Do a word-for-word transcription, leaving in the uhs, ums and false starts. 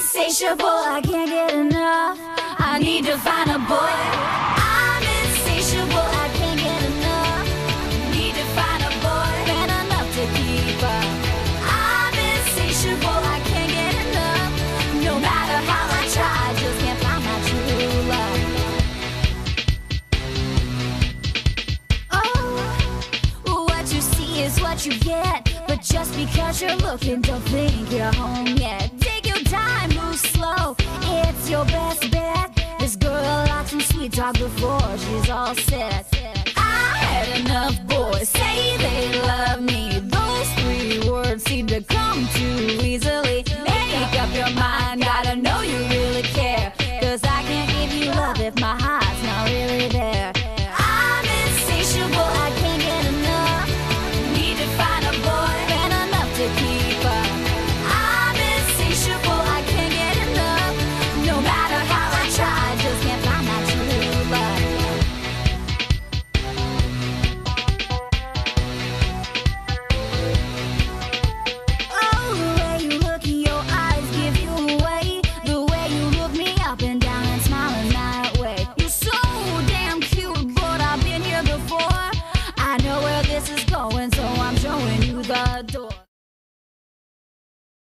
insatiable, I can't get enough. I need to find a boy. I'm insatiable, I can't get enough. Need to find a boy, man enough to keep up. I'm insatiable, I can't get enough. No matter how I try, I just can't find my true love. Oh, what you see is what you get. But just because you're looking, don't think you're home yet. Take your time, move slow, it's your best bet. This girl likes some sweet talk before she's all set. I had enough, boys, say